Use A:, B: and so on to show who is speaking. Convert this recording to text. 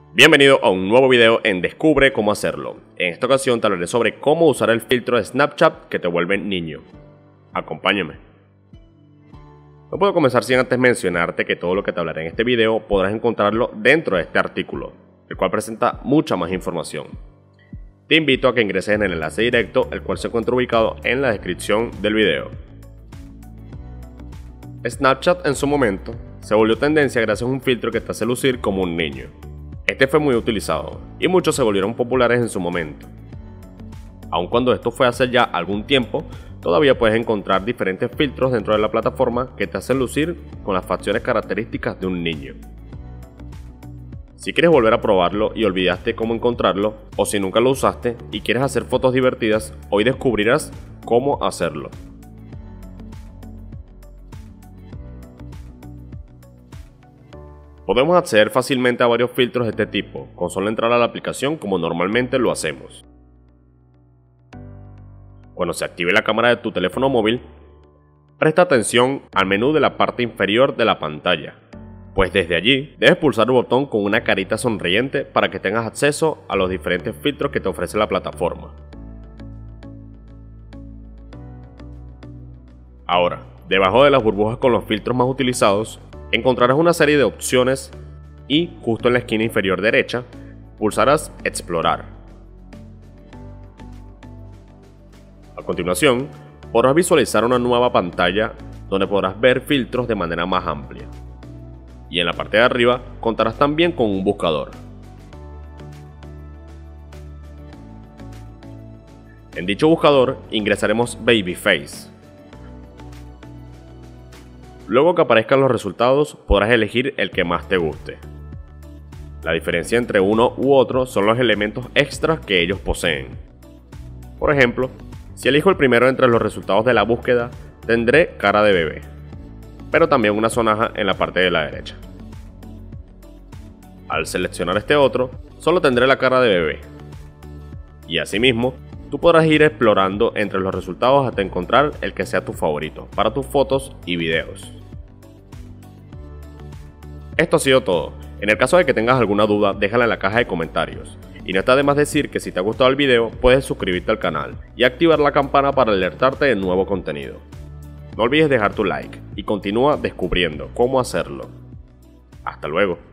A: Bienvenido a un nuevo video en Descubre cómo hacerlo. En esta ocasión te hablaré sobre cómo usar el filtro de Snapchat que te vuelve niño. Acompáñame. No puedo comenzar sin antes mencionarte que todo lo que te hablaré en este video podrás encontrarlo dentro de este artículo, el cual presenta mucha más información. Te invito a que ingreses en el enlace directo, el cual se encuentra ubicado en la descripción del video. Snapchat en su momento se volvió tendencia gracias a un filtro que te hace lucir como un niño. Este fue muy utilizado y muchos se volvieron populares en su momento. Aun cuando esto fue hace ya algún tiempo, todavía puedes encontrar diferentes filtros dentro de la plataforma que te hacen lucir con las facciones características de un niño. Si quieres volver a probarlo y olvidaste cómo encontrarlo, o si nunca lo usaste y quieres hacer fotos divertidas, hoy descubrirás cómo hacerlo. Podemos acceder fácilmente a varios filtros de este tipo, con solo entrar a la aplicación como normalmente lo hacemos. Cuando se active la cámara de tu teléfono móvil, presta atención al menú de la parte inferior de la pantalla, pues desde allí debes pulsar el botón con una carita sonriente para que tengas acceso a los diferentes filtros que te ofrece la plataforma. Ahora, debajo de las burbujas con los filtros más utilizados, encontrarás una serie de opciones y justo en la esquina inferior derecha pulsarás Explorar. A continuación, podrás visualizar una nueva pantalla donde podrás ver filtros de manera más amplia. Y en la parte de arriba contarás también con un buscador. En dicho buscador ingresaremos Babyface. Luego que aparezcan los resultados, podrás elegir el que más te guste. La diferencia entre uno u otro son los elementos extras que ellos poseen. Por ejemplo, si elijo el primero entre los resultados de la búsqueda, tendré cara de bebé, pero también una sonaja en la parte de la derecha. Al seleccionar este otro, solo tendré la cara de bebé. Y asimismo, tú podrás ir explorando entre los resultados hasta encontrar el que sea tu favorito para tus fotos y videos. Esto ha sido todo. En el caso de que tengas alguna duda, déjala en la caja de comentarios. Y no está de más decir que si te ha gustado el video, puedes suscribirte al canal y activar la campana para alertarte de nuevo contenido. No olvides dejar tu like y continúa descubriendo cómo hacerlo. Hasta luego.